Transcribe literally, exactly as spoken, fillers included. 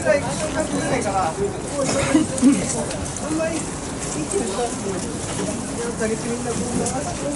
らい小学ぐらいから、もういろいろあんまり生きてる人たちに、みんなこんな。